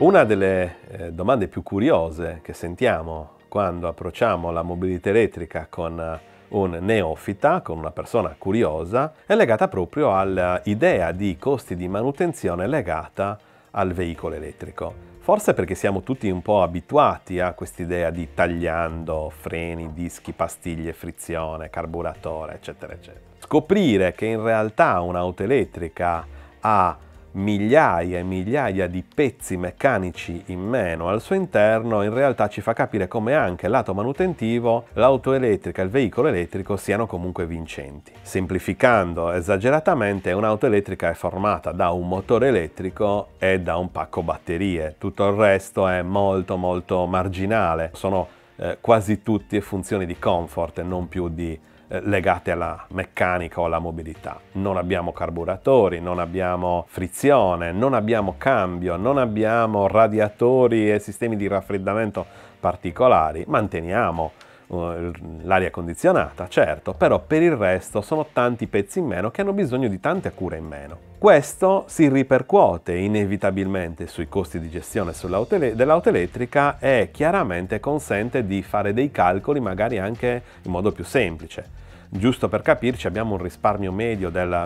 Una delle domande più curiose che sentiamo quando approcciamo la mobilità elettrica con un neofita, con una persona curiosa, è legata proprio all'idea di costi di manutenzione legata al veicolo elettrico. Forse perché siamo tutti un po' abituati a quest'idea di tagliando, freni, dischi, pastiglie, frizione, carburatore, eccetera, eccetera. Scoprire che in realtà un'auto elettrica ha migliaia e migliaia di pezzi meccanici in meno al suo interno in realtà ci fa capire come anche lato manutentivo l'auto elettrica e il veicolo elettrico siano comunque vincenti. Semplificando esageratamente, un'auto elettrica è formata da un motore elettrico e da un pacco batterie, tutto il resto è molto marginale, sono quasi tutte funzioni di comfort e non più legate alla meccanica o alla mobilità. Non abbiamo carburatori, non abbiamo frizione, non abbiamo cambio, non abbiamo radiatori e sistemi di raffreddamento particolari. Manteniamo l'aria condizionata, certo, però per il resto sono tanti pezzi in meno che hanno bisogno di tante cure in meno. Questo si ripercuote inevitabilmente sui costi di gestione dell'auto elettrica e chiaramente consente di fare dei calcoli magari anche in modo più semplice. Giusto per capirci, abbiamo un risparmio medio del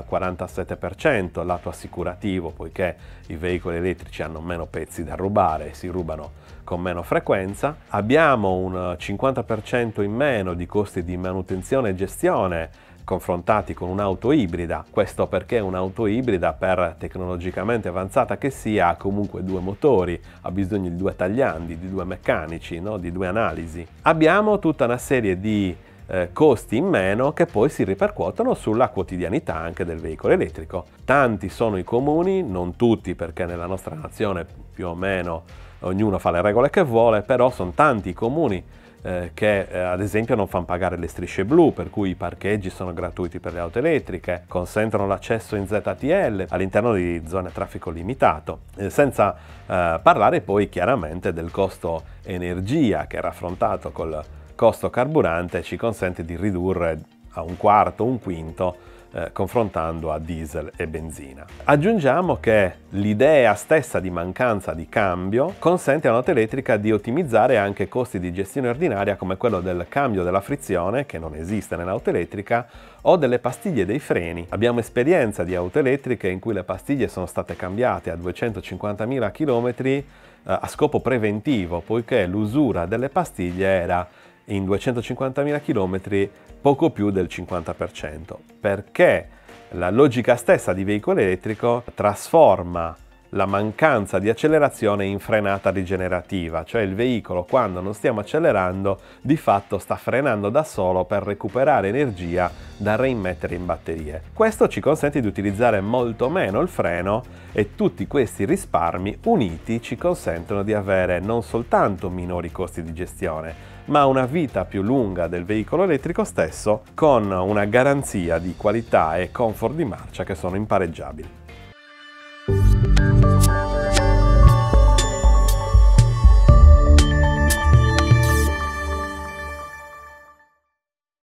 47% lato assicurativo, poiché i veicoli elettrici hanno meno pezzi da rubare e si rubano con meno frequenza. Abbiamo un 50% in meno di costi di manutenzione e gestione confrontati con un'auto ibrida. Questo perché un'auto ibrida, per tecnologicamente avanzata che sia, ha comunque due motori, ha bisogno di due tagliandi, di due meccanici, no? Di due analisi. Abbiamo tutta una serie di costi in meno che poi si ripercuotono sulla quotidianità anche del veicolo elettrico. Tanti sono i comuni, non tutti perché nella nostra nazione più o meno ognuno fa le regole che vuole, però sono tanti i comuni che ad esempio non fanno pagare le strisce blu, per cui i parcheggi sono gratuiti per le auto elettriche, consentono l'accesso in ZTL all'interno di zone a traffico limitato, senza parlare poi chiaramente del costo energia che è raffrontato col costo carburante ci consente di ridurre a un quarto, un quinto, confrontando a diesel e benzina. Aggiungiamo che l'idea stessa di mancanza di cambio consente all'auto elettrica di ottimizzare anche costi di gestione ordinaria come quello del cambio della frizione, che non esiste nell'auto elettrica, o delle pastiglie dei freni. Abbiamo esperienza di auto elettriche in cui le pastiglie sono state cambiate a 250.000 km a scopo preventivo, poiché l'usura delle pastiglie era in 250.000 km poco più del 50%, perché la logica stessa di veicolo elettrico trasforma la mancanza di accelerazione in frenata rigenerativa, cioè il veicolo quando non stiamo accelerando di fatto sta frenando da solo per recuperare energia da reimmettere in batterie. Questo ci consente di utilizzare molto meno il freno e tutti questi risparmi uniti ci consentono di avere non soltanto minori costi di gestione, ma una vita più lunga del veicolo elettrico stesso con una garanzia di qualità e comfort di marcia che sono impareggiabili.